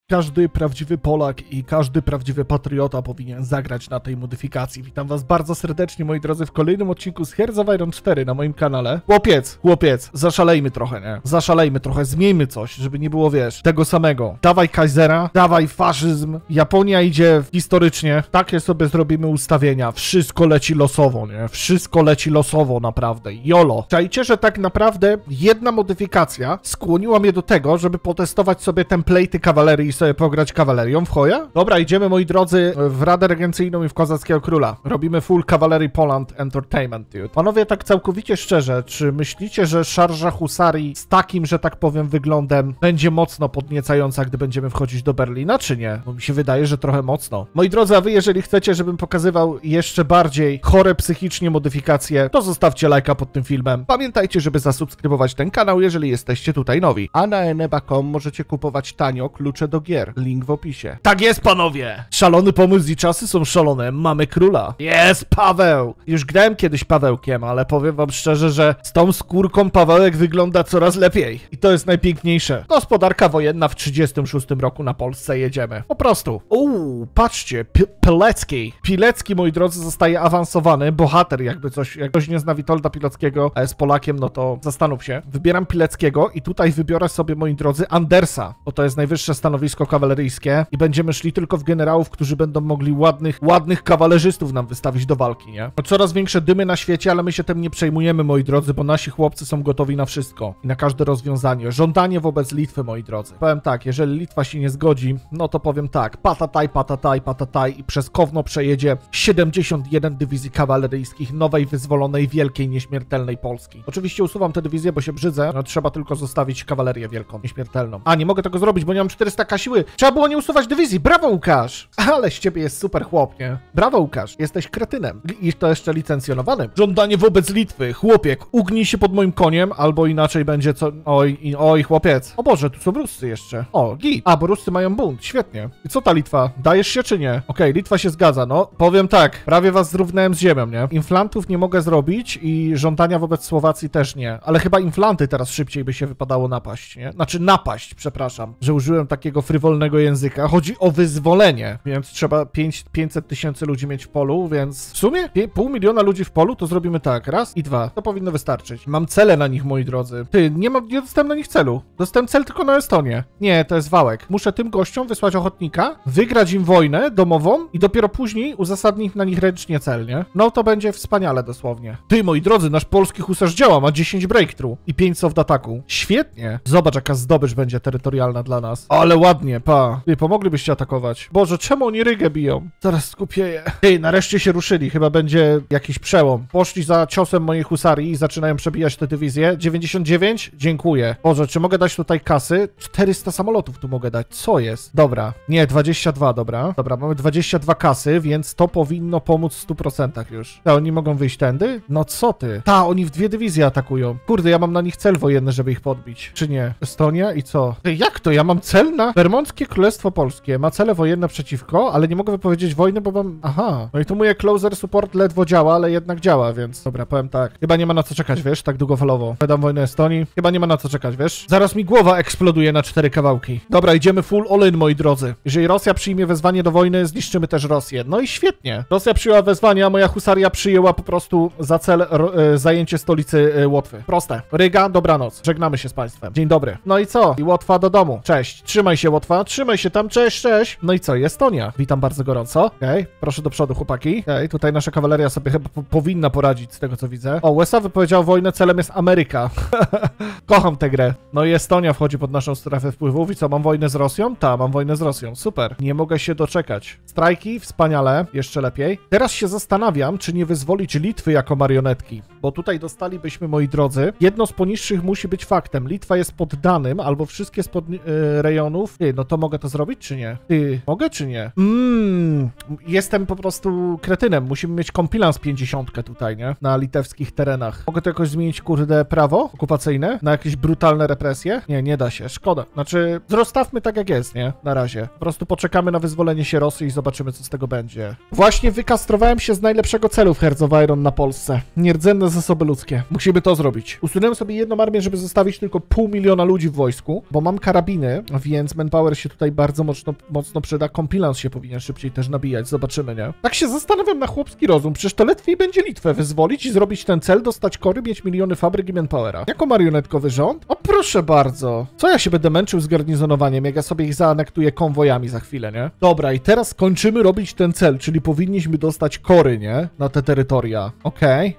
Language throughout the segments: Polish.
Każdy prawdziwy Polak i każdy prawdziwy patriota powinien zagrać na tej modyfikacji. Witam was bardzo serdecznie, moi drodzy, w kolejnym odcinku z Hearts of Iron 4 na moim kanale. Chłopiec, zaszalejmy trochę, nie? Zaszalejmy trochę, zmieńmy coś, żeby nie było, wiesz, tego samego. Dawaj Kaisera, dawaj faszyzm, Japonia idzie historycznie, takie sobie zrobimy ustawienia, wszystko leci losowo, nie? Wszystko leci losowo, naprawdę, YOLO. Czajcie, że tak naprawdę jedna modyfikacja skłoniła mnie do tego, żeby potestować sobie template'y kawalerii i sobie pograć kawalerią w choja? Dobra, idziemy, moi drodzy, w Radę Regencyjną i w Kozackiego Króla. Robimy full Cavalry Poland Entertainment, dude. Panowie, tak całkowicie szczerze, czy myślicie, że szarża husarii z takim, że tak powiem, wyglądem będzie mocno podniecająca, gdy będziemy wchodzić do Berlina, czy nie? Bo mi się wydaje, że trochę mocno. Moi drodzy, a wy, jeżeli chcecie, żebym pokazywał jeszcze bardziej chore psychicznie modyfikacje, to zostawcie lajka pod tym filmem. Pamiętajcie, żeby zasubskrybować ten kanał, jeżeli jesteście tutaj nowi. A na eneba.com możecie kupować tanio klucze do gier. Link w opisie. Tak jest, panowie! Szalony pomysł i czasy są szalone. Mamy króla. Jest Paweł! Już grałem kiedyś Pawełkiem, ale powiem wam szczerze, że z tą skórką Pawełek wygląda coraz lepiej. I to jest najpiękniejsze. Gospodarka wojenna w 36 roku na Polsce jedziemy. Po prostu. Patrzcie. Pilecki, moi drodzy, zostaje awansowany. Bohater, jakby coś. Jak ktoś nie zna Witolda Pileckiego, a jest Polakiem, no to zastanów się. Wybieram Pileckiego i tutaj wybiorę sobie, moi drodzy, Andersa, bo to jest najwyższe stanowisko kawaleryjskie i będziemy szli tylko w generałów, którzy będą mogli ładnych kawalerzystów nam wystawić do walki, nie? No, coraz większe dymy na świecie, ale my się tym nie przejmujemy, moi drodzy, bo nasi chłopcy są gotowi na wszystko i na każde rozwiązanie. Żądanie wobec Litwy, moi drodzy. Powiem tak, jeżeli Litwa się nie zgodzi, no to powiem tak, patataj i przez Kowno przejedzie 71 dywizji kawaleryjskich nowej, wyzwolonej, wielkiej, nieśmiertelnej Polski. Oczywiście usuwam te dywizje, bo się brzydzę, no trzeba tylko zostawić kawalerię wielką, nieśmiertelną. A, nie mogę tego zrobić, bo nie mam 400k siły. Trzeba było nie usuwać dywizji. Brawo, Łukasz! Ale z ciebie jest super chłop, nie? Brawo, Łukasz. Jesteś kretynem. I to jeszcze licencjonowanym. Żądanie wobec Litwy. Chłopiek, ugnij się pod moim koniem, albo inaczej będzie co... Oj, chłopiec. O Boże, tu są Ruscy jeszcze. O, git. A, bo Ruscy mają bunt. Świetnie. I co ta Litwa? Dajesz się czy nie? Okej, Litwa się zgadza, no. Powiem tak, prawie was zrównałem z ziemią, nie? Inflantów nie mogę zrobić i żądania wobec Słowacji też nie. Ale chyba inflanty teraz szybciej by się wypadało napaść, nie? Znaczy napaść, przepraszam, że użyłem takiego frywolnego języka. Chodzi o wyzwolenie, więc trzeba 500 tysięcy ludzi mieć w polu, więc w sumie 500 000 ludzi w polu to zrobimy tak, raz i dwa. To powinno wystarczyć. Mam cele na nich, moi drodzy. Nie dostałem na nich celu. Dostałem cel tylko na Estonię. Nie, to jest wałek. Muszę tym gościom wysłać ochotnika, wygrać im wojnę domową i dopiero później uzasadnić na nich ręcznie cel, nie? No to będzie wspaniale dosłownie. Ty, moi drodzy, nasz polski husarz działa, ma 10 breakthrough i 5 soft ataku. Świetnie. Zobacz, jaka zdobycz będzie terytorialna dla nas. Ale ładnie, pa. Ty, pomoglibyście atakować. Boże, czemu oni Rygę biją? Zaraz skupieję. Ty, nareszcie się ruszyli. Chyba będzie jakiś przełom. Poszli za ciosem mojej husarii i zaczynają przebijać te dywizje. 99? Dziękuję. Boże, czy mogę dać tutaj kasy? 400 samolotów tu mogę dać. Co jest? Dobra. Nie, 22, dobra. Dobra, mamy 22 kasy, więc to powinno pomóc w 100% już. A oni mogą wyjść tędy? No co ty? Ta, oni w 2 dywizje atakują. Kurde, ja mam na nich cel wojenny, żeby ich podbić. Czy nie? Estonia i co? Ty, jak to? Ja mam cel na Bermondzkie Królestwo Polskie. Ma cele wojenne przeciwko, ale nie mogę wypowiedzieć wojny, bo mam... Aha. No i tu mój closer support ledwo działa, ale jednak działa, więc... Dobra, powiem tak. Chyba nie ma na co czekać, wiesz? Tak długofalowo. Wydam wojnę Estonii. Chyba nie ma na co czekać, wiesz? Zaraz mi głowa eksploduje na 4 kawałki. Dobra, idziemy full all-in, moi drodzy. Jeżeli Rosja przyjmie wezwanie do wojny, zniszczymy też Rosję. No i świetnie. Rosja przyjęła wezwanie, a moja husaria przyjęła po prostu za cel zajęcie stolicy Łotwy. Proste. Ryga, dobranoc. Żegnamy się z państwem. Dzień dobry. No i co? I Łotwa do domu. Cześć. Trzymaj się, Łotwa. Trzymaj się tam. Cześć, cześć. No i co? Estonia. Witam bardzo gorąco. Okej. Proszę do przodu, chłopaki. Okej. Tutaj nasza kawaleria sobie chyba powinna poradzić z tego, co widzę. O, USA wypowiedział wojnę, celem jest Ameryka. Kocham tę grę. No i Estonia wchodzi pod naszą strefę wpływów. I co? Mam wojnę z Rosją? Tak, mam wojnę z Rosją. Super. Nie mogę się doczekać. Strajki? Wspaniale. Jeszcze lepiej. Teraz się zastanawiam, czy nie wyzwolić Litwy jako marionetki. Bo tutaj dostalibyśmy, moi drodzy, jedno z poniższych musi być faktem. Litwa jest poddanym, albo wszystkie spod rejonów. Ty, no to mogę to zrobić, czy nie? Ty, mogę, czy nie? Jestem po prostu kretynem. Musimy mieć kompilans 50 tutaj, nie? Na litewskich terenach. Mogę to jakoś zmienić, kurde, prawo okupacyjne? Na jakieś brutalne represje? Nie, nie da się. Szkoda. Znaczy, zostawmy tak, jak jest, nie? Na razie. Po prostu poczekamy na wyzwolenie się Rosji i zobaczymy, co z tego będzie. Właśnie wykastrowałem się z najlepszego celu w Hearts of Iron na Polsce. Nierdzenne zasoby ludzkie. Musimy to zrobić. Usunąłem sobie jedną armię, żeby zostawić tylko 500 000 ludzi w wojsku, bo mam karabiny, więc Power się tutaj bardzo mocno przyda. Compilance się powinien szybciej też nabijać, zobaczymy, nie? Tak się zastanawiam na chłopski rozum, przecież to łatwiej będzie Litwę wyzwolić i zrobić ten cel, dostać kory, mieć miliony fabryk i manpowera. Jako marionetkowy rząd? O proszę bardzo. Co ja się będę męczył z garnizonowaniem, jak ja sobie ich zaanektuję konwojami za chwilę, nie? Dobra, i teraz kończymy robić ten cel, czyli powinniśmy dostać kory, nie? Na te terytoria. Okej.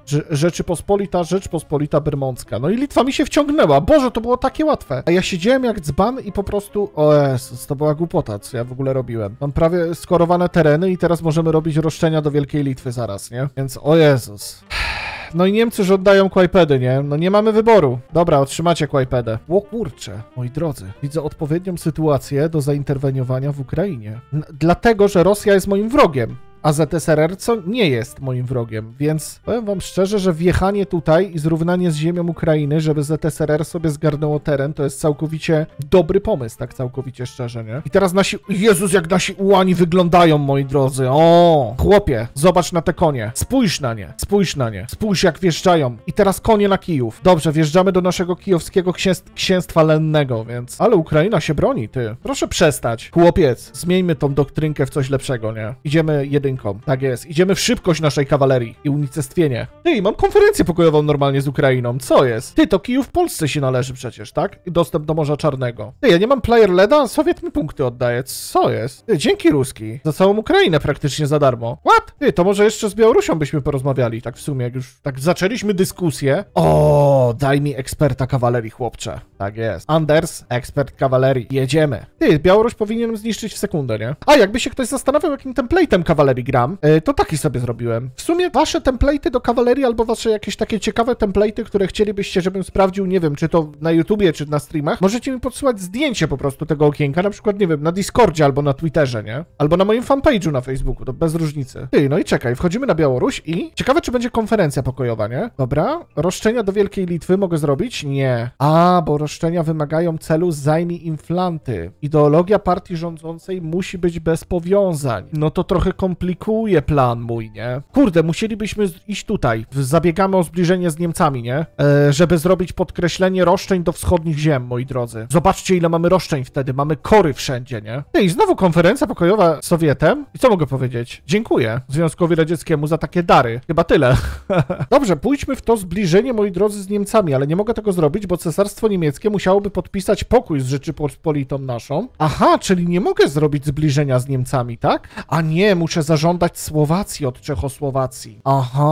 Rzeczypospolita Bermondzka. No i Litwa mi się wciągnęła. Boże, to było takie łatwe. A ja siedziałem jak dzban i po prostu... O Jezus, to była głupota, co ja w ogóle robiłem. Mam prawie skorowane tereny i teraz możemy robić roszczenia do Wielkiej Litwy zaraz, nie? Więc o Jezus. No i Niemcy żądają Kłajpedy, nie? No nie mamy wyboru. Dobra, otrzymacie Kłajpedę. O kurczę, moi drodzy. Widzę odpowiednią sytuację do zainterweniowania w Ukrainie. Dlatego, że Rosja jest moim wrogiem. A ZSRR co nie jest moim wrogiem, więc powiem wam szczerze, że wjechanie tutaj i zrównanie z ziemią Ukrainy, żeby ZSRR sobie zgarnęło teren, to jest całkowicie dobry pomysł, tak całkowicie szczerze, nie? I teraz Jezus, jak nasi ułani wyglądają, moi drodzy, o, chłopie, zobacz na te konie, spójrz na nie, spójrz jak wjeżdżają. I teraz konie na Kijów. Dobrze, wjeżdżamy do naszego kijowskiego księstwa lennego, więc... Ale Ukraina się broni, ty. Proszę przestać. Chłopiec, zmieńmy tą doktrynkę w coś lepszego, nie? Idziemy jedynką. Tak jest. Idziemy w szybkość naszej kawalerii i unicestwienie. Ty, mam konferencję pokojową normalnie z Ukrainą. Co jest? Ty, to Kijów Polsce się należy przecież, tak? I dostęp do Morza Czarnego. Ty, ja nie mam player LEDa, Sowiet mi punkty oddaje. Co jest? Ty, dzięki Ruski. Za całą Ukrainę praktycznie za darmo. What? Ty, to może jeszcze z Białorusią byśmy porozmawiali, tak w sumie, jak już tak zaczęliśmy dyskusję. O, daj mi eksperta kawalerii, chłopcze. Tak jest. Anders, ekspert kawalerii. Jedziemy. Ty, Białoruś powinienem zniszczyć w sekundę, nie? A, jakby się ktoś zastanawiał, jakim template'em kawalerii gram, to taki sobie zrobiłem. W sumie wasze template'y do kawalerii albo wasze jakieś takie ciekawe template'y, które chcielibyście, żebym sprawdził, nie wiem, czy to na YouTubie, czy na streamach, możecie mi podsyłać zdjęcie po prostu tego okienka, na przykład, nie wiem, na Discordzie albo na Twitterze, nie? Albo na moim fanpage'u na Facebooku, to bez różnicy. Ty, no i czekaj, wchodzimy na Białoruś i ciekawe, czy będzie konferencja pokojowa, nie? Dobra, roszczenia do Wielkiej Litwy mogę zrobić? Nie. A, bo roszczenia wymagają celu zajmij inflanty. Ideologia partii rządzącej musi być bez powiązań. No to trochę komplikuje plan mój, nie? Kurde, musielibyśmy iść tutaj. Zabiegamy o zbliżenie z Niemcami, nie? Żeby zrobić podkreślenie roszczeń do wschodnich ziem, moi drodzy. Zobaczcie, ile mamy roszczeń wtedy. Mamy kory wszędzie, nie? I znowu konferencja pokojowa z Sowietem. I co mogę powiedzieć? Dziękuję Związkowi Radzieckiemu za takie dary. Chyba tyle. Dobrze, pójdźmy w to zbliżenie, moi drodzy, z Niemcami, ale nie mogę tego zrobić, bo Cesarstwo Niemieckie musiałoby podpisać pokój z Rzeczypospolitą naszą. Aha, czyli nie mogę zrobić zbliżenia z Niemcami, tak? A nie, muszę zażądać Słowacji od Czechosłowacji.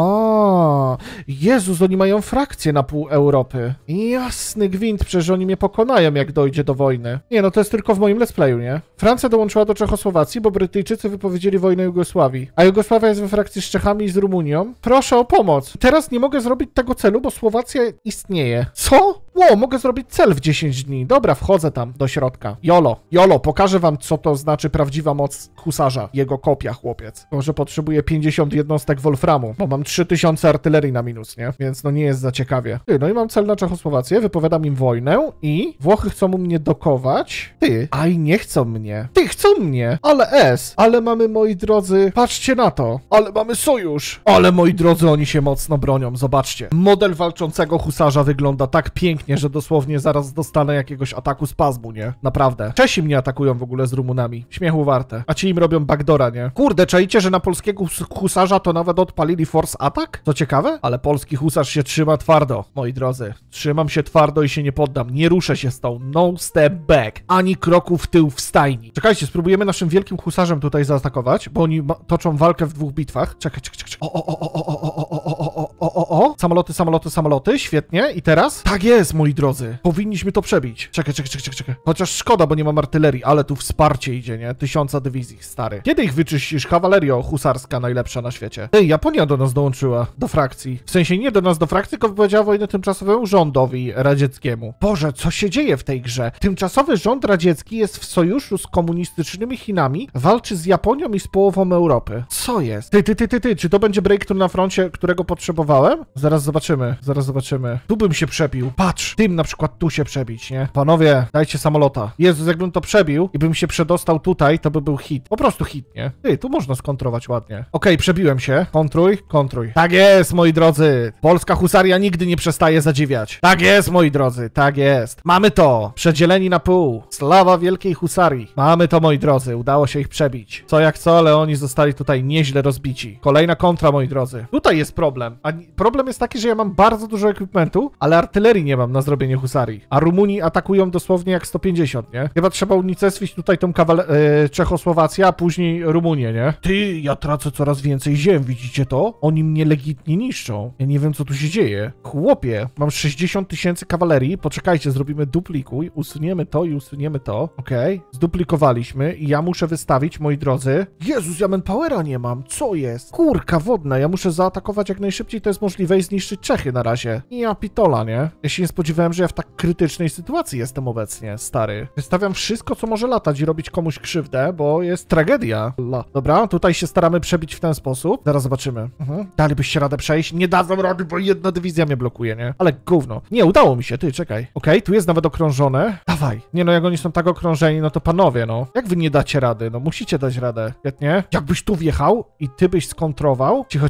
Aha, Jezus, oni mają frakcję na pół Europy. Jasny gwint, przecież oni mnie pokonają, jak dojdzie do wojny. Nie, no to jest tylko w moim let's playu, nie? Francja dołączyła do Czechosłowacji, bo Brytyjczycy wypowiedzieli wojnę Jugosławii. A Jugosławia jest we frakcji z Czechami i z Rumunią. Proszę o pomoc. Teraz nie mogę zrobić tego celu, bo Słowacja istnieje. Co? Ło, mogę zrobić cel w 10 dni. Dobra, wchodzę tam do środka. Jolo, pokażę wam, co to znaczy prawdziwa moc husarza. Jego kopia, chłopiec. Może potrzebuję 50 jednostek Wolframu, bo mam 3000 artylerii na minus, nie? Więc no nie jest za ciekawie. Ty, no i mam cel na Czechosłowację, wypowiadam im wojnę i Włochy chcą mnie dokować. Ty, aj nie chcą mnie. Ty, chcą mnie. Ale mamy, moi drodzy, patrzcie na to. Ale mamy sojusz. Ale, moi drodzy, oni się mocno bronią. Zobaczcie. Model walczącego husarza wygląda tak pięknie, że dosłownie zaraz dostanę jakiegoś ataku spazmu, nie? Naprawdę. Czesi mnie atakują w ogóle z Rumunami. Śmiechu warte. A ci im robią backdoora, nie? Kurde, czaicie, że na polskiego husarza to nawet odpalili force attack? Co ciekawe? Ale polski husarz się trzyma twardo, moi drodzy. Trzymam się twardo i się nie poddam. Nie ruszę się z tą. No step back. Ani kroku w tył w stajni. Czekajcie, spróbujemy naszym wielkim husarzem tutaj zaatakować, bo oni toczą walkę w 2 bitwach. Czekaj. Samoloty. Świetnie. I teraz? Tak jest, moi drodzy. Powinniśmy to przebić. Czekaj. Chociaż szkoda, bo nie mam artylerii, ale tu wsparcie idzie, nie? 1000 dywizji, stary. Kiedy ich wyczyścisz? Kawalerio husarska najlepsza na świecie. Ej, Japonia do nas dołączyła. Do frakcji. W sensie nie do nas do frakcji, tylko wypowiedziała wojnę tymczasowemu rządowi radzieckiemu. Boże, co się dzieje w tej grze? Tymczasowy rząd radziecki jest w sojuszu z komunistycznymi Chinami, walczy z Japonią i z połową Europy. Co jest? Ty, czy to będzie breakthrough na froncie, którego potrzebowałem? Przebiegałem? Zaraz zobaczymy, zaraz zobaczymy. Tu bym się przebił. Patrz, tym na przykład tu się przebić, nie? Panowie, dajcie samolota. Jezus, jakbym to przebił i bym się przedostał tutaj, to by był hit. Po prostu hit, nie? Ty, tu można skontrować ładnie. Okej, przebiłem się. Kontruj, kontruj. Tak jest, moi drodzy. Polska husaria nigdy nie przestaje zadziwiać. Tak jest, moi drodzy, tak jest. Mamy to. Przedzieleni na pół. Slawa wielkiej husarii. Mamy to, moi drodzy. Udało się ich przebić. Co jak co, ale oni zostali tutaj nieźle rozbici. Kolejna kontra, moi drodzy. Tutaj jest problem. Problem jest taki, że ja mam bardzo dużo equipmentu, ale artylerii nie mam na zrobienie husarii. A Rumuni atakują dosłownie jak 150, nie? Chyba trzeba unicestwić tutaj tą Czechosłowację, a później Rumunię, nie? Ty, ja tracę coraz więcej ziem, widzicie to? Oni mnie legitnie niszczą. Ja nie wiem, co tu się dzieje. Chłopie, mam 60 000 kawalerii. Poczekajcie, zrobimy duplikuj. Usuniemy to i usuniemy to. Okej. Zduplikowaliśmy i ja muszę wystawić, moi drodzy. Jezus, ja manpowera nie mam. Co jest? Kurka wodna. Ja muszę zaatakować jak najszybciej to jest możliwe i zniszczyć Czechy na razie. Ja pitola, nie? Ja się nie spodziewałem, że ja w tak krytycznej sytuacji jestem obecnie, stary. Wystawiam wszystko, co może latać i robić komuś krzywdę, bo jest tragedia. Dobra, tutaj się staramy przebić w ten sposób. Zaraz zobaczymy. Dalibyście radę przejść? Nie dadzą rady, bo jedna dywizja mnie blokuje, nie? Ale gówno. Nie, udało mi się, ty, czekaj. Okej, tu jest nawet okrążone. Dawaj. Nie no, jak oni są tak okrążeni, no to panowie, no. Jak wy nie dacie rady? No musicie dać radę. Świetnie. Jakbyś tu wjechał i ty byś skontrował. Cicho.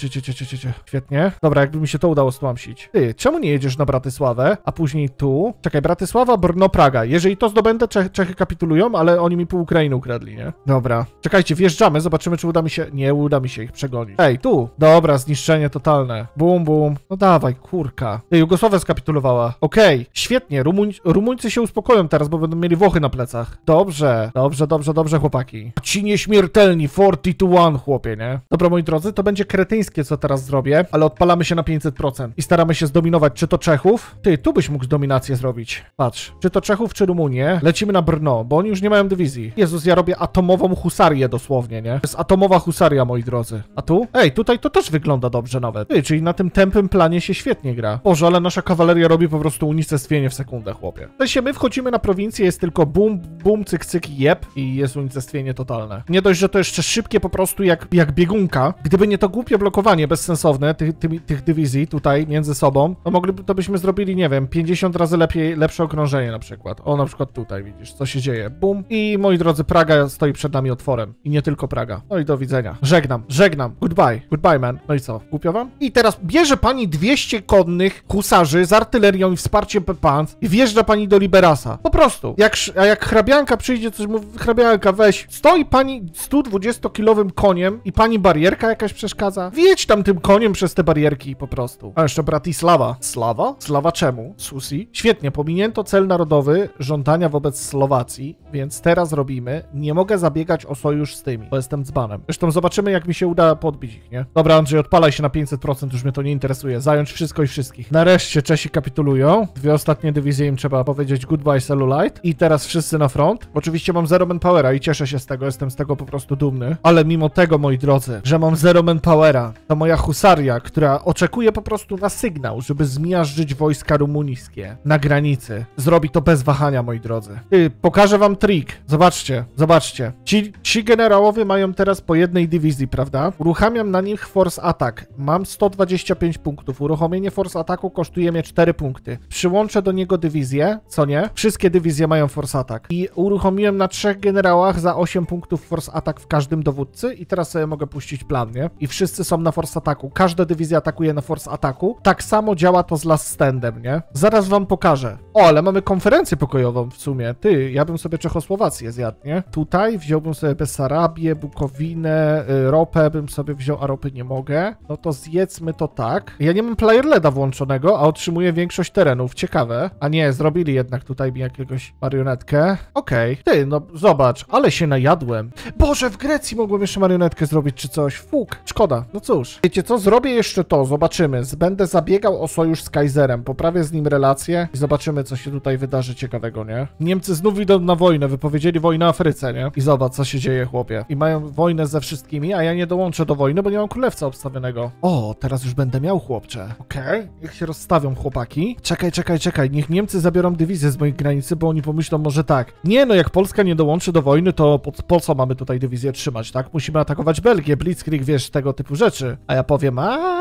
Świetnie. Dobra, jakby mi się to udało stłamsić. Ty, czemu nie jedziesz na Bratysławę, a później tu? Czekaj, Bratysława, Brno, Praga. Jeżeli to zdobędę, Czechy kapitulują, ale oni mi pół Ukrainy ukradli, nie? Dobra. Czekajcie, wjeżdżamy, zobaczymy, czy uda mi się... Nie uda mi się ich przegonić. Ej, tu. Dobra, zniszczenie totalne. Bum, bum. No dawaj, kurka. Ty, Jugosławia skapitulowała. Okej, świetnie. Rumuńcy się uspokoją teraz, bo będą mieli Włochy na plecach. Dobrze, chłopaki. Ci nieśmiertelni, 40-1, chłopie, nie? Dobra, moi drodzy, to będzie kretyńskie, co teraz zrobię, ale odpalamy się na 500% i staramy się zdominować czy to Czechów. Ty, tu byś mógł dominację zrobić. Patrz, czy to Czechów, czy Rumunię. Lecimy na Brno, bo oni już nie mają dywizji. Jezus, ja robię atomową husarię dosłownie, nie? To jest atomowa husaria, moi drodzy. A tu? Ej, tutaj to też wygląda dobrze nawet. Ty, czyli na tym tępym planie się świetnie gra. Boże, ale nasza kawaleria robi po prostu unicestwienie w sekundę, chłopie. W sensie my wchodzimy na prowincję, jest tylko bum, bum, cyk, cyk, jeb i jest unicestwienie totalne. Nie dość, że to jeszcze szybkie po prostu jak biegunka. Gdyby nie to głupie blokowanie bezsensowne tych dywizji tutaj między sobą, to byśmy zrobili, nie wiem, 50 razy lepsze okrążenie na przykład. O, na przykład tutaj, widzisz, co się dzieje. Bum. I moi drodzy, Praga stoi przed nami otworem. I nie tylko Praga. No i do widzenia. Żegnam. Goodbye, man. No i co? Głupio wam? I teraz bierze pani 200 konnych husarzy z artylerią i wsparciem Pepans i wjeżdża pani do Liberasa. Po prostu. Jak hrabianka przyjdzie, coś mówi, hrabianka, weź. Stoi pani 120-kilowym koniem i pani barierka jakaś przeszkadza? Wjedź tam tym koniem przez te barierki po prostu. A jeszcze Bratislava. Slawa? Slawa czemu? Susi? Świetnie, pominięto cel narodowy żądania wobec Słowacji, więc teraz robimy. Nie mogę zabiegać o sojusz z tymi, bo jestem dzbanem. Zresztą zobaczymy, jak mi się uda podbić ich, nie? Dobra, Andrzej, odpalaj się na 500%, już mnie to nie interesuje. Zająć wszystko i wszystkich. Nareszcie Czesi kapitulują. 2 ostatnie dywizje im trzeba powiedzieć goodbye cellulite. I teraz wszyscy na front. Oczywiście mam zero manpowera i cieszę się z tego, jestem z tego po prostu dumny. Ale mimo tego, moi drodzy, że mam zero manpowera, to moja husaria, która oczekuje po prostu na sygnał, żeby zmiażdżyć wojska rumuńskie na granicy, zrobi to bez wahania, moi drodzy. Pokażę wam trik. Zobaczcie. Ci generałowie mają teraz po jednej dywizji, prawda? Uruchamiam na nich force attack. Mam 125 punktów. Uruchomienie force attacku kosztuje mnie 4 punkty. Przyłączę do niego dywizję, co nie? Wszystkie dywizje mają force attack. I uruchomiłem na 3 generałach za 8 punktów force attack w każdym dowódcy i teraz sobie mogę puścić plan, nie? I wszyscy są na force attacku. Każda dywizja atakuje na force attacku. Tak samo działa to z last standem, nie? Zaraz wam pokażę. O, ale mamy konferencję pokojową w sumie. Ty, ja bym sobie Czechosłowację zjadł, nie? Tutaj wziąłbym sobie Besarabię, Bukowinę, ropę bym sobie wziął, a ropy nie mogę. No to zjedzmy to tak. Ja nie mam player LEDa włączonego, a otrzymuję większość terenów. Ciekawe. A nie, zrobili jednak tutaj mi jakiegoś marionetkę. Okej. Ty, no zobacz, ale się najadłem. Boże, w Grecji mogłem jeszcze marionetkę zrobić czy coś. Fuk, szkoda. No cóż. Wiecie co? Zrobię jeszcze to, zobaczymy. Będę zabiegał o sojusz z Kaiserem, poprawię z nim relacje i zobaczymy, co się tutaj wydarzy ciekawego, nie? Niemcy znów idą na wojnę, wypowiedzieli wojnę Afryce, nie? I zobacz, co się dzieje, chłopie. I mają wojnę ze wszystkimi, a ja nie dołączę do wojny, bo nie mam królewca obstawionego. O, teraz już będę miał, chłopcze. Okej, niech się rozstawią chłopaki. Czekaj, niech Niemcy zabiorą dywizję z moich granicy, bo oni pomyślą może tak. Nie, no jak Polska nie dołączy do wojny, to po co mamy tutaj dywizję trzymać, tak? Musimy atakować Belgię, Blitzkrieg, wiesz, tego typu rzeczy. A ja powiem,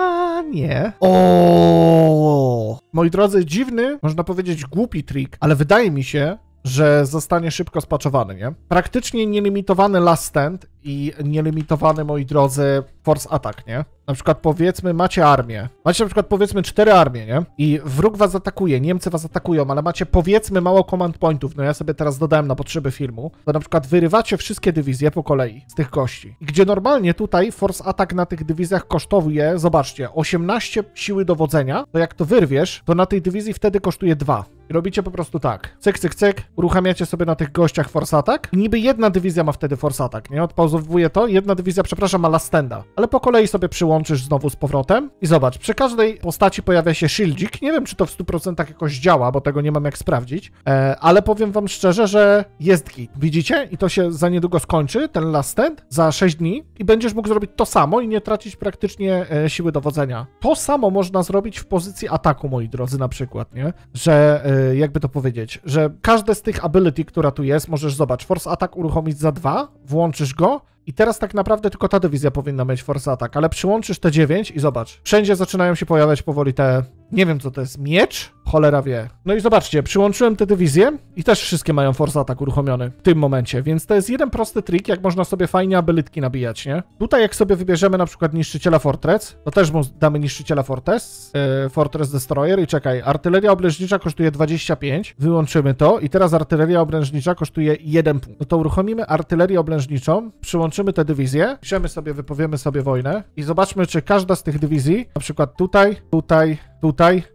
A nie. O, moi drodzy, dziwny, można powiedzieć głupi trik, ale wydaje mi się, że zostanie szybko spaczowany, nie? Praktycznie nielimitowany last stand i nielimitowany, moi drodzy, force attack, nie? Na przykład powiedzmy macie armię. Macie na przykład powiedzmy 4 armie, nie? I wróg was atakuje, Niemcy was atakują, ale macie powiedzmy mało command pointów. No ja sobie teraz dodałem na potrzeby filmu. To na przykład wyrywacie wszystkie dywizje po kolei z tych gości. Gdzie normalnie tutaj force attack na tych dywizjach kosztuje, zobaczcie, 18 siły dowodzenia. To jak to wyrwiesz, to na tej dywizji wtedy kosztuje 2. I robicie po prostu tak. Cyk, cyk, cyk. Uruchamiacie sobie na tych gościach force attack. I niby jedna dywizja ma wtedy force attack, nie? Odpauzowuję to. Jedna dywizja, przepraszam, ma last standa. Ale po kolei sobie przyłączysz znowu z powrotem. I zobacz, przy każdej postaci pojawia się shieldzik. Nie wiem, czy to w 100% jakoś działa, bo tego nie mam jak sprawdzić. Ale powiem wam szczerze, że jest git. Widzicie? I to się za niedługo skończy, ten last stand, za 6 dni. I będziesz mógł zrobić to samo i nie tracić praktycznie siły dowodzenia. To samo można zrobić w pozycji ataku, moi drodzy, na przykład, nie? Że jakby to powiedzieć, że każde z tych ability, która tu jest, możesz, zobacz, force attack uruchomić za 2, włączysz go i teraz tak naprawdę tylko ta dywizja powinna mieć force attack, ale przyłączysz te 9 i zobacz, wszędzie zaczynają się pojawiać powoli te, nie wiem co to jest, miecz? Cholera wie. No i zobaczcie, przyłączyłem te dywizje i też wszystkie mają force attack uruchomiony w tym momencie, więc to jest jeden prosty trik, jak można sobie fajnie abilitki nabijać, nie? Tutaj jak sobie wybierzemy na przykład niszczyciela Fortress, to też mu damy niszczyciela Fortress Destroyer i czekaj, artyleria oblężnicza kosztuje 25, wyłączymy to i teraz artyleria oblężnicza kosztuje 1 punkt. No to uruchomimy artylerię oblężniczą, przyłączymy te dywizje, piszemy sobie, wypowiemy sobie wojnę i zobaczmy, czy każda z tych dywizji, na przykład tutaj, tutaj, tutaj,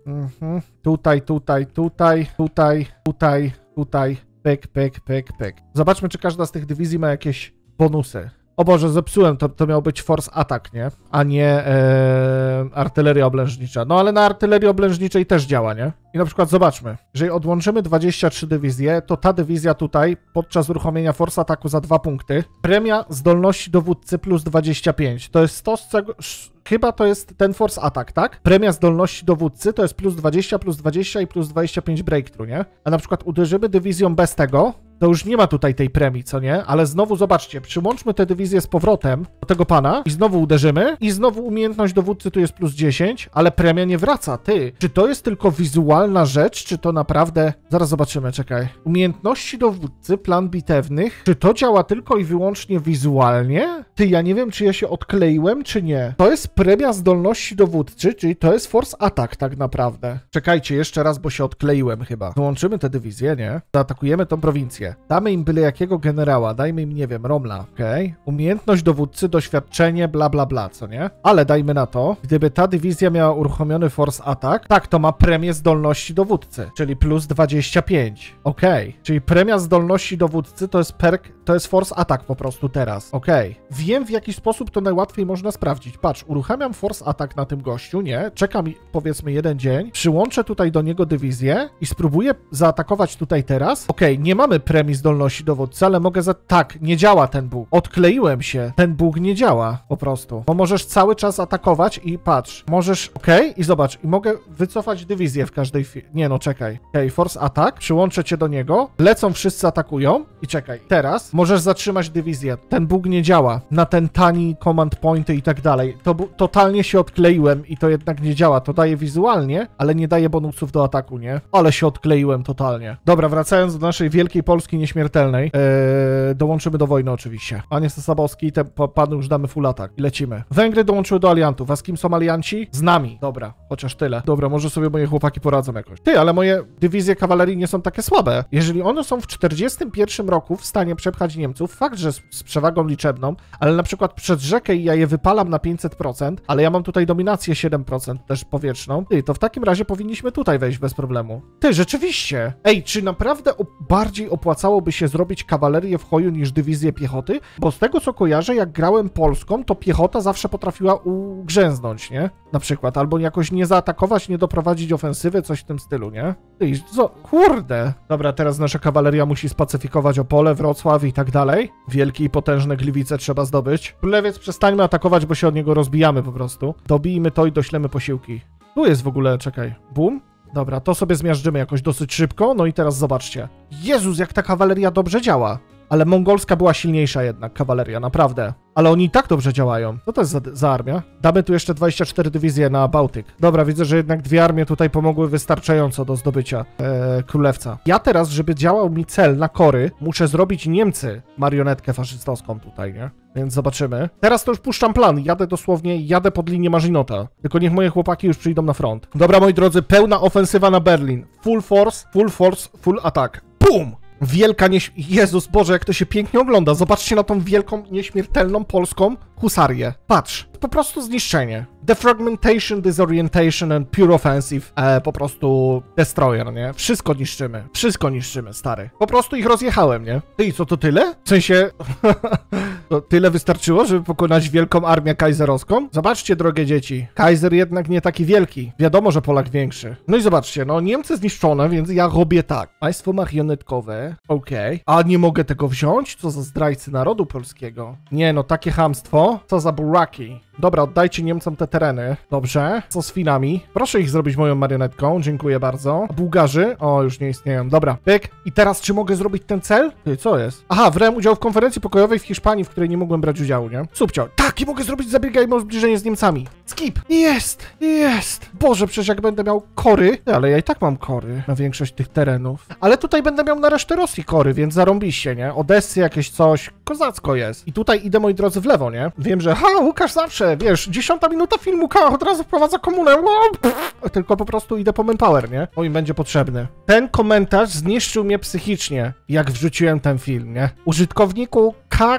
pyk, pyk, pyk, pyk. Zobaczmy, czy każda z tych dywizji ma jakieś bonusy. O Boże, zepsułem, to miał być force attack, nie? A nie artyleria oblężnicza. No ale na artylerii oblężniczej też działa, nie? I na przykład zobaczmy, jeżeli odłączymy 23 dywizje, to ta dywizja tutaj podczas uruchomienia force attacku za 2 punkty, premia zdolności dowódcy plus 25. To jest to, z czego... Chyba to jest ten force attack, tak? Premia zdolności dowódcy to jest plus 20 i plus 25 breakthrough, nie? A na przykład uderzymy dywizją bez tego, to już nie ma tutaj tej premii, co nie? Ale znowu zobaczcie, przyłączmy tę dywizję z powrotem do tego pana i znowu uderzymy i znowu umiejętność dowódcy tu jest plus 10, ale premia nie wraca, ty. Czy to jest tylko wizualna rzecz, czy to naprawdę... Zaraz zobaczymy, czekaj. Umiejętności dowódcy, plan bitewnych, czy to działa tylko i wyłącznie wizualnie? Ty, ja nie wiem, czy ja się odkleiłem, czy nie. To jest premia zdolności dowódcy, czyli to jest force attack tak naprawdę. Czekajcie, jeszcze raz, bo się odkleiłem chyba. Wyłączymy tę dywizję, nie? Zaatakujemy tą prowincję. Damy im byle jakiego generała, dajmy im, nie wiem, Romla, okej? Umiejętność dowódcy, doświadczenie, bla, bla, bla, co nie? Ale dajmy na to, gdyby ta dywizja miała uruchomiony force attack, tak, to ma premię zdolności dowódcy, czyli plus 25, czyli premia zdolności dowódcy to jest perk, to jest force attack po prostu teraz, Wiem, w jaki sposób to najłatwiej można sprawdzić. Patrz, uruchamiam force attack na tym gościu, nie? Czekam, powiedzmy, 1 dzień, przyłączę tutaj do niego dywizję i spróbuję zaatakować tutaj teraz. Nie mamy premii zdolności dowódcy, ale mogę Tak, nie działa ten bóg. Odkleiłem się. Ten bóg nie działa po prostu. Bo możesz cały czas atakować i patrz. Możesz... I zobacz. I mogę wycofać dywizję w każdej chwili. Nie no, czekaj. Force attack. Przyłączę cię do niego. Lecą, wszyscy atakują. I czekaj. Teraz możesz zatrzymać dywizję. Ten bóg nie działa. Na ten tani command pointy i tak dalej. To totalnie się odkleiłem i to jednak nie działa. To daje wizualnie, ale nie daje bonusów do ataku, nie? Ale się odkleiłem totalnie. Dobra, wracając do naszej wielkiej Polski nieśmiertelnej. Dołączymy do wojny oczywiście. Panie Sosabowski, panu już damy full attack. I lecimy. Węgry dołączyły do aliantów. A z kim są alianci? Z nami. Dobra, chociaż tyle. Dobra, może sobie moje chłopaki poradzą jakoś. Ty, ale moje dywizje kawalerii nie są takie słabe. Jeżeli one są w 41 roku w stanie przepchać Niemców, fakt, że z przewagą liczebną, ale na przykład przed rzekę i ja je wypalam na 500%, ale ja mam tutaj dominację 7% też powietrzną. Ty, to w takim razie powinniśmy tutaj wejść bez problemu. Ty, rzeczywiście. Ej, czy naprawdę bardziej opłacałoby się zrobić kawalerię w hoju niż dywizję piechoty? Bo z tego co kojarzę, jak grałem Polską, to piechota zawsze potrafiła ugrzęznąć, nie? Na przykład, albo jakoś nie zaatakować, nie doprowadzić ofensywy, coś w tym stylu, nie? Ty, co? Kurde! Dobra, teraz nasza kawaleria musi spacyfikować Opole, Wrocław i tak dalej. Wielkie i potężne Gliwice trzeba zdobyć. Królewiec, przestańmy atakować, bo się od niego rozbijamy po prostu. Dobijmy to i doślemy posiłki. Tu jest w ogóle, czekaj, boom. Dobra, to sobie zmiażdżymy jakoś dosyć szybko, no i teraz zobaczcie. Jezus, jak ta kawaleria dobrze działa. Ale mongolska była silniejsza jednak, kawaleria, naprawdę. Ale oni i tak dobrze działają. Co to jest za armia? Damy tu jeszcze 24 dywizje na Bałtyk. Dobra, widzę, że jednak 2 armie tutaj pomogły wystarczająco do zdobycia królewca. Ja teraz, żeby działał mi cel na kory, muszę zrobić Niemcy marionetkę faszystowską tutaj, nie? Więc zobaczymy. Teraz to już puszczam plan. Jadę pod linię Maginota. Tylko niech moje chłopaki już przyjdą na front. Dobra, moi drodzy, pełna ofensywa na Berlin. Full force, full attack. BUM! Wielka Jezus Boże, jak to się pięknie ogląda. Zobaczcie na tą wielką, nieśmiertelną polską husarię. Patrz, po prostu zniszczenie. Defragmentation, disorientation and pure offensive. Po prostu destroyer, nie? Wszystko niszczymy, stary. Po prostu ich rozjechałem, nie? Ty i co, to tyle? W sensie... to tyle wystarczyło, żeby pokonać wielką armię kajzerowską? Zobaczcie, drogie dzieci. Kajzer jednak nie taki wielki. Wiadomo, że Polak większy. No i zobaczcie, no Niemcy zniszczone, więc ja robię tak. Państwo marionetkowe. Okej. A nie mogę tego wziąć? Co za zdrajcy narodu polskiego. Nie, no takie chamstwo. Co za buraki. Dobra, oddajcie Niemcom te tereny. Dobrze. Co z Finami? Proszę ich zrobić moją marionetką. Dziękuję bardzo. A Bułgarzy? O, już nie istnieją. Dobra. Pyk. I teraz czy mogę zrobić ten cel? Ty, co jest? Aha, brałem udział w konferencji pokojowej w Hiszpanii, w której nie mogłem brać udziału, nie? Subcio. Tak, i mogę zrobić zabiegajmy o zbliżenie z Niemcami. Skip. Jest. Boże, przecież jak będę miał kory... Ale ja i tak mam kory na większość tych terenów. Ale tutaj będę miał na resztę Rosji kory, więc zarąbiście, nie? Odessy jakieś coś. Kozacko jest. I tutaj idę, moi drodzy, w lewo, nie? Wiem, że Łukasz zawsze, wiesz, 10 minuta filmu, od razu wprowadza komunę. Tylko po prostu idę po manpower, nie? Bo im będzie potrzebny. Ten komentarz zniszczył mnie psychicznie, jak wrzuciłem ten film, nie? Użytkowniku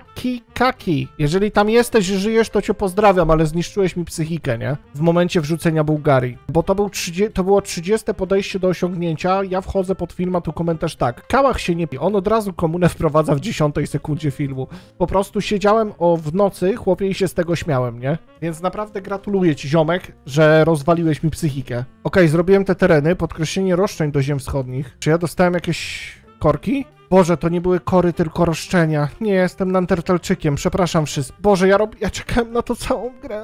Kaki. Jeżeli tam jesteś i żyjesz, to cię pozdrawiam, ale zniszczyłeś mi psychikę, nie? W momencie wrzucenia Bułgarii. Bo to było 30 podejście do osiągnięcia, ja wchodzę pod film, a tu komentarz tak. Kałach się nie... On od razu komunę wprowadza w 10 sekundzie filmu. Po prostu siedziałem w nocy, chłopie, i się z tego śmiałem, nie? Więc naprawdę gratuluję ci, ziomek, że rozwaliłeś mi psychikę. Okej, zrobiłem te tereny, podkreślenie roszczeń do ziem wschodnich. Czy ja dostałem jakieś korki? Boże, to nie były kory, tylko roszczenia. Nie, jestem Neandertalczykiem, przepraszam wszystkich. Boże, ja czekałem na to całą grę.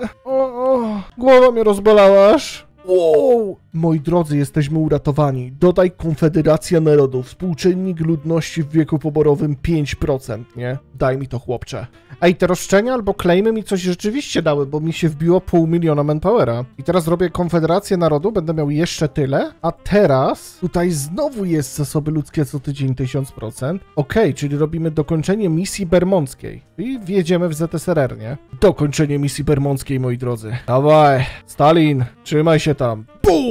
Głowa mnie rozbolała aż. Wow! Moi drodzy, jesteśmy uratowani. Dodaj Konfederacja Narodów, współczynnik ludności w wieku poborowym 5%, nie? Daj mi to, chłopcze. Ej, te roszczenia albo claimy mi coś rzeczywiście dały, bo mi się wbiło 500 000 manpowera. I teraz robię Konfederację Narodu, będę miał jeszcze tyle, a teraz tutaj znowu jest zasoby ludzkie co tydzień 1000%. Okej, czyli robimy dokończenie misji bermonckiej. I wjedziemy w ZSRR, nie? Dokończenie misji bermonckiej, moi drodzy. Dawaj, Stalin, trzymaj się tam.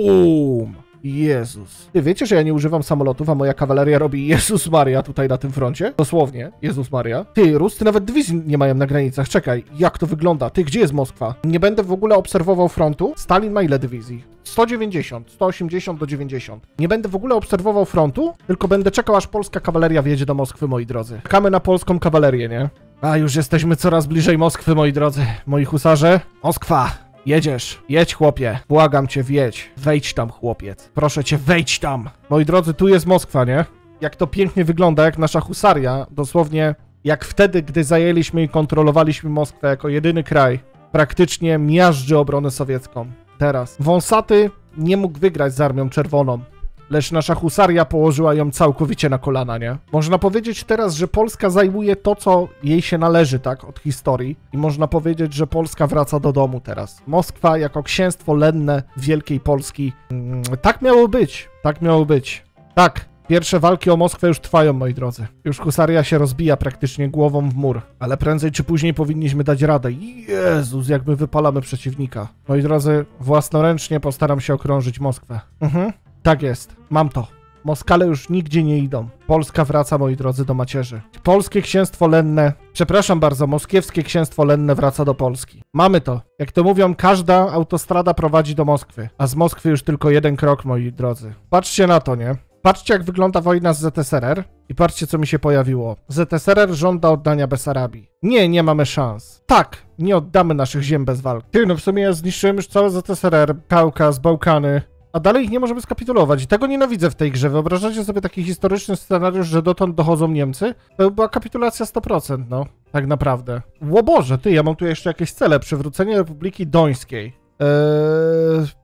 BUM! Jezus. Ty wiecie, że ja nie używam samolotów, a moja kawaleria robi Jezus Maria tutaj na tym froncie? Dosłownie. Jezus Maria. Ty, Ruscy nawet dywizji nie mają na granicach. Czekaj, jak to wygląda? Ty, gdzie jest Moskwa? Nie będę w ogóle obserwował frontu. Stalin ma ile dywizji? 190, 180 do 90. Nie będę w ogóle obserwował frontu, tylko będę czekał, aż polska kawaleria wjedzie do Moskwy, moi drodzy. Czekamy na polską kawalerię, nie? A, już jesteśmy coraz bliżej Moskwy, moi drodzy. Moi husarze. Moskwa! Jedziesz. Jedź, chłopie. Błagam cię, wjedź. Wejdź tam, chłopiec. Proszę cię, wejdź tam. Moi drodzy, tu jest Moskwa, nie? Jak to pięknie wygląda, jak nasza husaria. Dosłownie jak wtedy, gdy zajęliśmy i kontrolowaliśmy Moskwę jako jedyny kraj. Praktycznie miażdży obronę sowiecką. Teraz. Wąsaty nie mógł wygrać z Armią Czerwoną. Lecz nasza husaria położyła ją całkowicie na kolana, nie? Można powiedzieć teraz, że Polska zajmuje to, co jej się należy, tak? Od historii. I można powiedzieć, że Polska wraca do domu teraz. Moskwa jako księstwo lenne Wielkiej Polski. Tak miało być. Tak miało być. Tak. Pierwsze walki o Moskwę już trwają, moi drodzy. Już husaria się rozbija praktycznie głową w mur. Ale prędzej czy później powinniśmy dać radę. Jezus, jak my wypalamy przeciwnika. Moi drodzy, własnoręcznie postaram się okrążyć Moskwę. Tak jest. Mam to. Moskale już nigdzie nie idą. Polska wraca, moi drodzy, do macierzy. Polskie księstwo lenne, przepraszam bardzo, moskiewskie księstwo lenne wraca do Polski. Mamy to. Jak to mówią, każda autostrada prowadzi do Moskwy. A z Moskwy już tylko jeden krok, moi drodzy. Patrzcie na to, nie? Patrzcie, jak wygląda wojna z ZSRR i patrzcie, co mi się pojawiło. ZSRR żąda oddania Besarabii. Nie mamy szans. Tak, nie oddamy naszych ziem bez walki. Ty, no w sumie ja zniszczyłem już całe ZSRR, Kaukaz, Bałkany, a dalej ich nie możemy skapitulować. I tego nienawidzę w tej grze. Wyobrażacie sobie taki historyczny scenariusz, że dotąd dochodzą Niemcy? To była kapitulacja 100%, no. Tak naprawdę. O Boże, ty, ja mam tu jeszcze jakieś cele. Przywrócenie Republiki Dońskiej.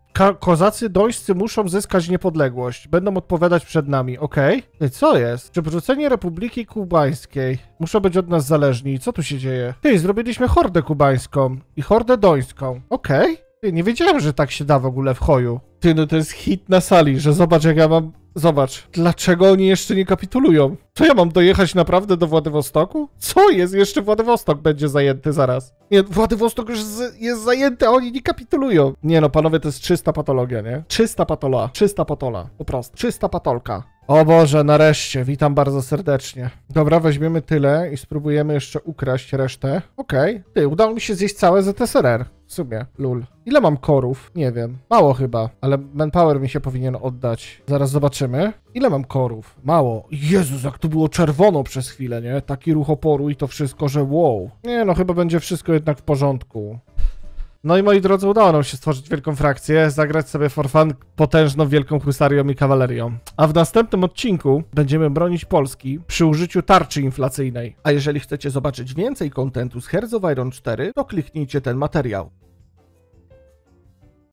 Kozacy dońscy muszą zyskać niepodległość. Będą odpowiadać przed nami, okej? Ty, co jest? Przywrócenie Republiki Kubańskiej. Muszą być od nas zależni. Co tu się dzieje? Ty, zrobiliśmy hordę kubańską i hordę dońską. Okej? Ty, nie wiedziałem, że tak się da w ogóle w Hoju. Ty, no to jest hit na sali, że zobacz jak ja mam... Zobacz, dlaczego oni jeszcze nie kapitulują? To ja mam dojechać naprawdę do Władywostoku? Co jest? Jeszcze Władywostok będzie zajęty zaraz. Nie, Władywostok już jest zajęty, a oni nie kapitulują. Nie no, panowie, to jest czysta patologia, nie? Czysta patola, po prostu. Czysta patolka. O Boże, nareszcie, witam bardzo serdecznie. Dobra, weźmiemy tyle i spróbujemy jeszcze ukraść resztę. Okej. Ty, udało mi się zjeść całe ZSRR. W sumie, lul. Ile mam korów? Nie wiem. Mało chyba, ale manpower mi się powinien oddać. Zaraz zobaczymy. Ile mam korów? Mało. Jezus, jak tu było czerwono przez chwilę, nie? Taki ruch oporu i to wszystko, że wow. Nie no, chyba będzie wszystko jednak w porządku. No i moi drodzy, udało nam się stworzyć wielką frakcję, zagrać sobie for fun potężną wielką husarią i kawalerią. A w następnym odcinku będziemy bronić Polski przy użyciu tarczy inflacyjnej. A jeżeli chcecie zobaczyć więcej kontentu z Hearts of Iron 4, to kliknijcie ten materiał.